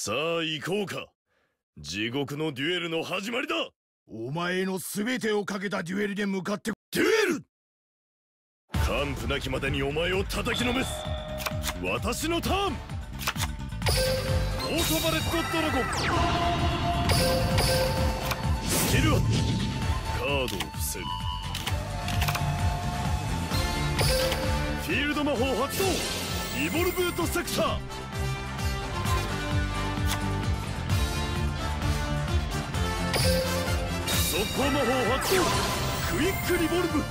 さあ行こうか。地獄のデュエルの始まりだ。 お前の全てをかけたデュエルで向かって。 デュエル。完膚なきまでにお前を叩きのめす。私のターン。オートバレットドラゴン。スキルはカードを伏せる。フィールド魔法発動。イボルブートセクター。速攻魔法発動。クイックリボルブ。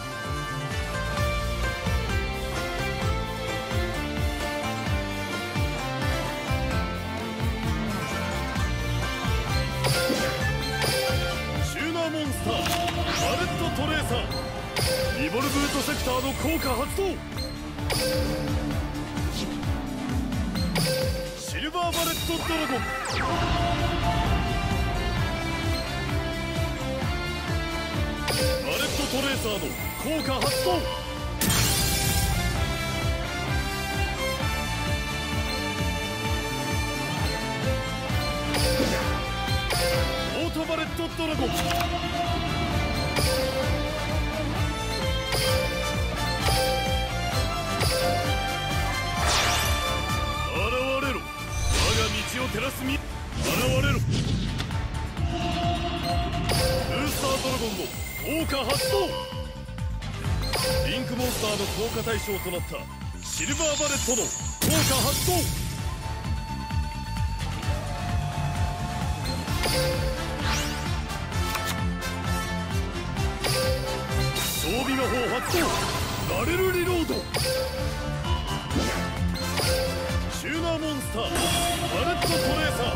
チューナーモンスターバレットトレーサー。リボルブートセクターの効果発動。シルバーバレットドラゴン。バレットトレーサーの効果発動。オートバレットドラゴン。現れろ。我が道を照らす現れろ。ブースタードラゴンの効果発動。リンクモンスターの効果対象となったシルバーバレットの効果発動。装備魔法発動。バレルリロード。チューナーモンスターバレットトレーサー。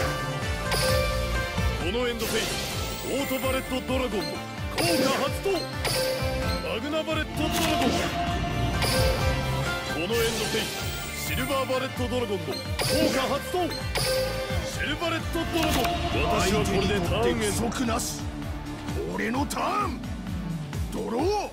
このエンドフェイスオートバレットドラゴンの効果発動。マグナバレットドラゴン。このエンドフェイスシルバーバレットドラゴンの効果発動。シルバレットドラゴン。私はこれでターンエンド。 不足なし。俺のターン。ドロー。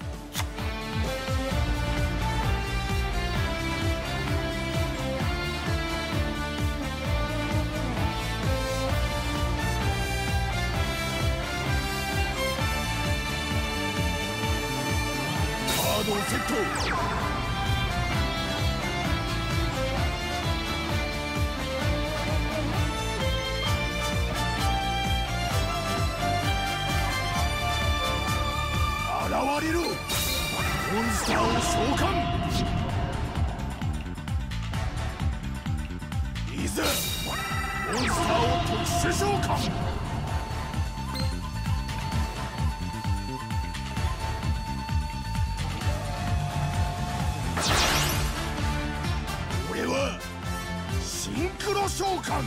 カードをセット。現れろ。モンスターを召喚。いざモンスターを特殊召喚。俺はシンクロ召喚。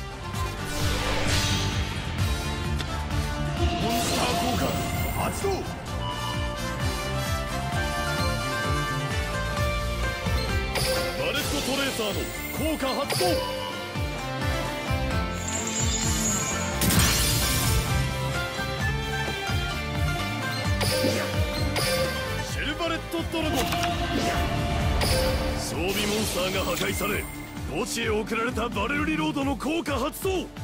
モンスター効果発動。 トレーサーの効果発動。シェルバレットドラゴン。装備モンスターが破壊され墓地へ送られたバレルリロードの効果発動。この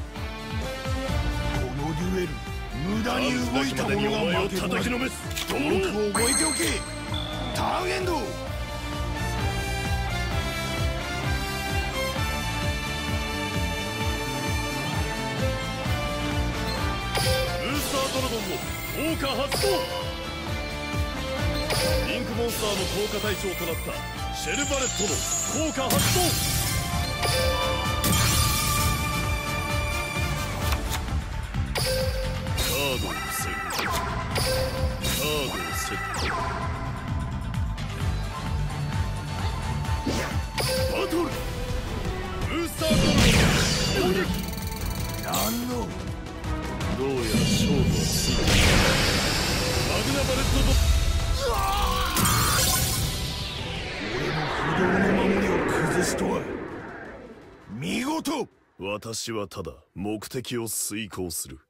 デュエル無駄に動いた者が負ける。 叩きのめす。 よく覚えておけ。ターンエンド。 ドラゴンの効果発動。リンクモンスターの効果対象となったシェルバレットの効果発動。カードを伏せる。カードをセット。バトルブースタードラゴン。 何のどうやら勝負はついた。マグナバレット俺の不動の守りを崩すとは見事。 私はただ目的を遂行する。